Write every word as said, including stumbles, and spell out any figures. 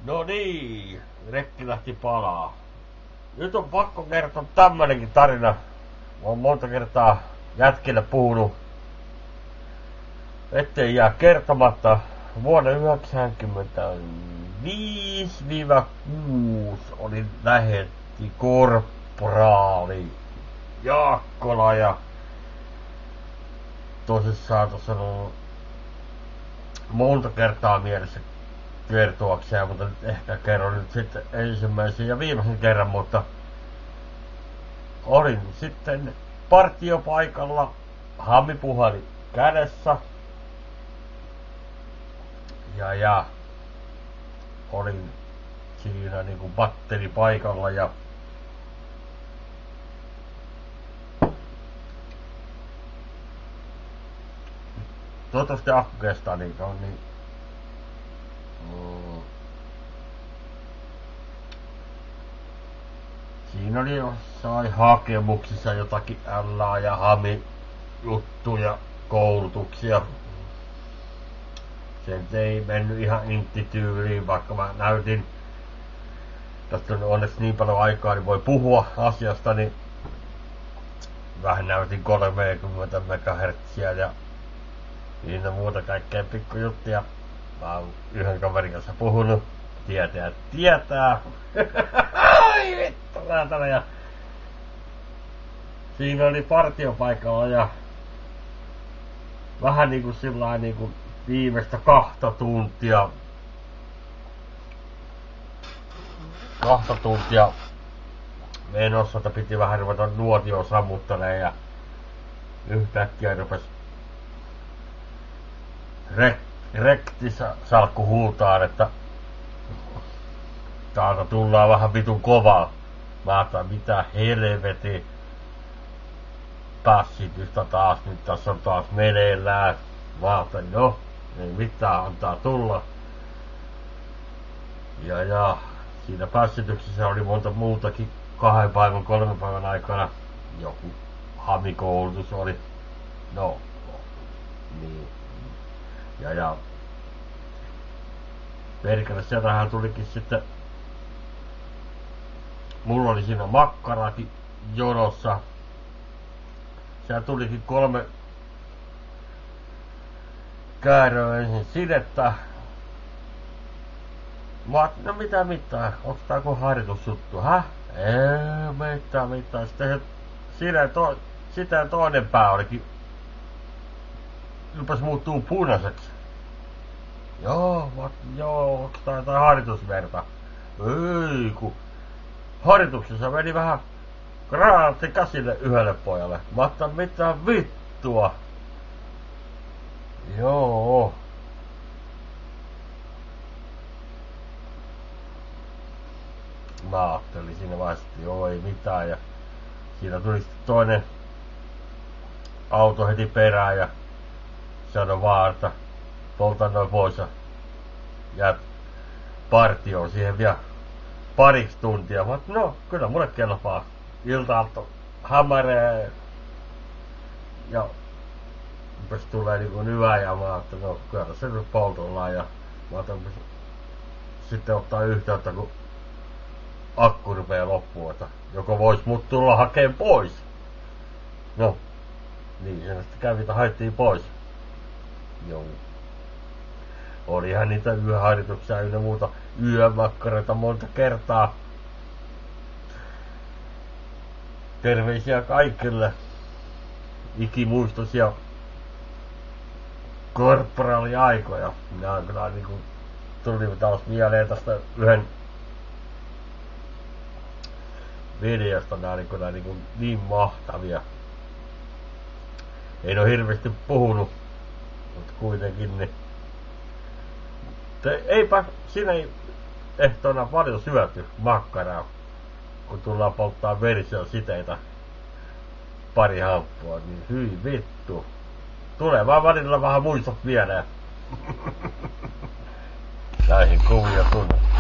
No niin, rekki lähti palaa. Nyt on pakko kertoa tämmönenkin tarina. Mä oon monta kertaa jätkille puhunut, ettei jää kertomatta. Vuonna yhdeksänkymmentäviisi kuusi oli lähetti korporaali Jaakkola ja tosissaan tuossa on monta kertaa mielessä kertoakseen, mutta nyt ehkä kerron nyt sitten ensimmäisen ja viimeisen kerran, mutta olin sitten partiopaikalla, hammipuhelin kädessä ja ja olin siinä niinku batteripaikalla ja toivottavasti akku kestää, niin on niin mm. Siinä oli jossain hakemuksissa jotakin ällää ja hami juttuja, koulutuksia. Se ei mennyt ihan intti-tyyliin, vaikka mä näytin, tästä on onneksi niin paljon aikaa, niin voi puhua asiasta, niin vähän näytin kolmekymmentä megahertsiä ja siinä muuta kaikkea pikkujuttuja. Mä oon yhden kaverin kanssa puhunut, tietää tietää. Ai vittu läätänä. Ja siinä oli partiopaikalla ja vähän niinku sillain niinku viimeistä kahta tuntia. Kahta tuntia menossa, että piti vähän ruveta nuotioon sammuttanemaan ja yhtäkkiä rupes rek, rektissä salkku huutaan, että täältä tullaan vähän vitun kovaa. Mä ajattelin, mitä helveti pässitystä taas, nyt tässä on taas meneillään. Mä ajattelin, no, ei mitään, antaa tulla. Ja ja, siinä pässityksessä oli monta muutakin kahden päivän, kolmen päivän aikana. Joku hamikoulutus oli, no, niin. Ja ja, perkele, sieltähän tulikin sitten, mulla oli siinä makkarakin jonossa. Siellä tulikin kolme kääröä ensin sidettä. Mä ajattelin, no mitä mitään, onks tää kun harjoitusjuttu, häh? Ei mitään mitään. Sitten se side to, sitä toinen pää olikin, rupes muuttuu punaiseksi. Joo, mä ajattelin, joo, onks tää jotain harjoitusverta? Ei ku, harjoituksessa meni vähän granaatti käsille yhdelle pojalle. Mä ajattelin, mitä vittua? Joo. Mä ajattelin siinä vaiheessa, että joo, ei mitään. Ja siinä tuli sitten toinen auto heti perään ja sanoi vaan, että polta noin pois ja jäät partioon siihen vielä pariksi tuntia. Mä ajattelin, no kyllä mulle kelpaa. Ilta-alta hämäree ja rupes tulee niinku hyvää ja mä ajattelin, no kyllä se nyt poltollaan ja mä ajattelin sitten ottaa yhteyttä, kun akku rupee loppuun, että joko vois mut tulla hakeen pois. No, niin sen sitten kävi, että haettiin pois. Joo. Olihan niitä yöharjoituksia ynnä muuta yömakkareita monta kertaa. Terveisiä kaikille ikimuistoisia korporaaliaikoja. Minä on kyllä niinku, tuli taas mieleen tästä yhden videosta, nää niinku, nää niinku niin mahtavia. En oo hirveesti puhunut, mutta kuitenkin niin. Te, eipä siinä ei ehtoina paljon syöty makkaraa, kun tullaan polttaa version siteitä pari hamppua, niin hyi vittu. Tulee vaan välillä vähän muistot mieleen. Näihin kuvia tunne.